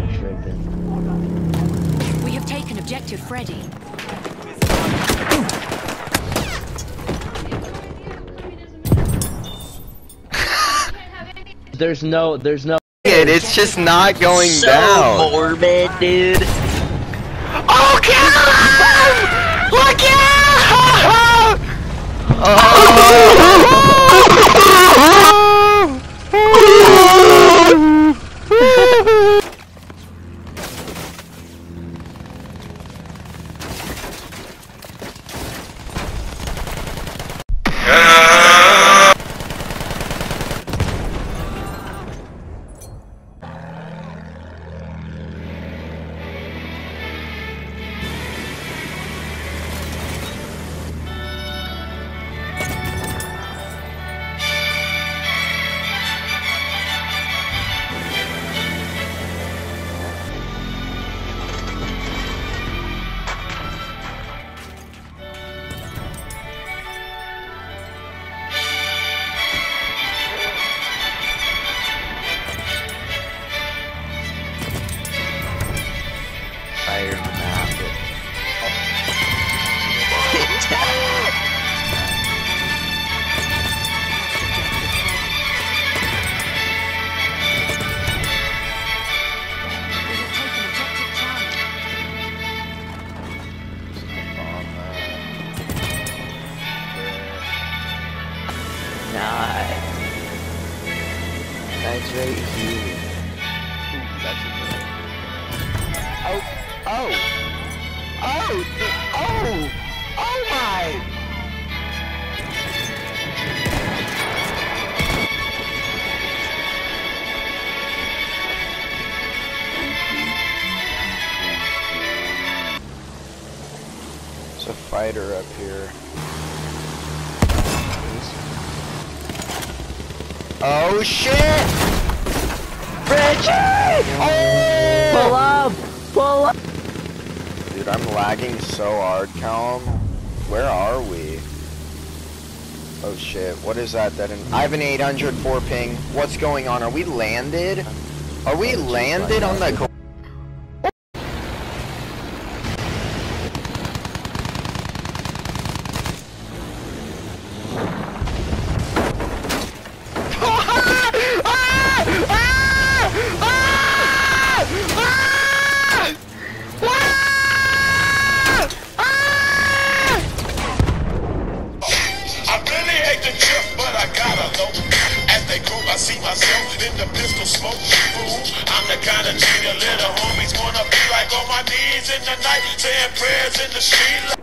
We have taken objective Freddy. There's no. It's just not going So down. morbid, dude. Oh, kill him! Look out! Fire in the map. We have taken objective Charlie. Nice. That's right here. Oh! Oh! Oh! Oh! Oh my! There's a fighter up here. Oh shit! Reggie! Oh! Pull up! Pull up! Dude, I'm lagging so hard, Callum. Where are we? Oh shit, what is that? I have an 804 ping. What's going on? Are we landed? Are we landed on the... I see myself in the pistol smoke. Fool, I'm the kind of nigga little homies wanna be like on my knees in the night, saying prayers in the street.